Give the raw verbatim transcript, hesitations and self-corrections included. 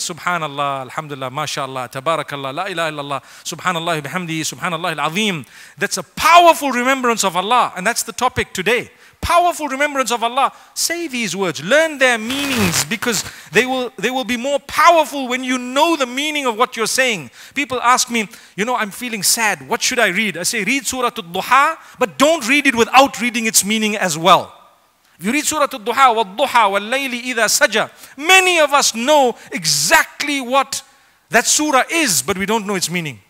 Subhanallah, Alhamdulillah, MashaAllah, Tabarakallah, La ilaha illallah, Subhanallah, bihamdi, Subhanallah al-Azim. That's a powerful remembrance of Allah. And that's the topic today. Powerful remembrance of Allah. Say these words, learn their meanings, because they will, they will be more powerful when you know the meaning of what you're saying. People ask me, you know, I'm feeling sad. What should I read? I say, read Surah Al-Duha, but don't read it without reading its meaning as well. If you read Surah Al-Duha, وَالضُّحَى وَاللَّيْلِ إِذَا سَجَى, many of us know exactly what that surah is, but we don't know its meaning.